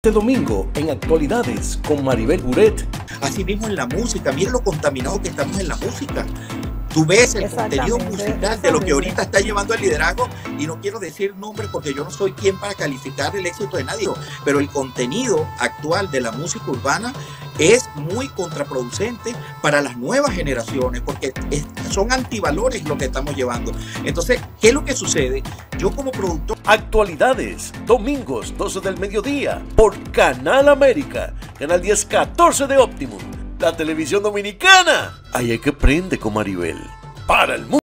Este domingo en Actualidades con Maribel Buret. Asimismo en la música, mira lo contaminado que estamos en la música. Tú ves el contenido musical de lo que ahorita está llevando el liderazgo, y no quiero decir nombres porque yo no soy quien para calificar el éxito de nadie, pero el contenido actual de la música urbana es muy contraproducente para las nuevas generaciones, porque son antivalores lo que estamos llevando. Entonces, ¿qué es lo que sucede? Yo como productor... Actualidades, domingos 12 del mediodía, por Canal América, Canal 1014 de Optimum, la televisión dominicana. Ahí es que prende con Maribel, para el mundo.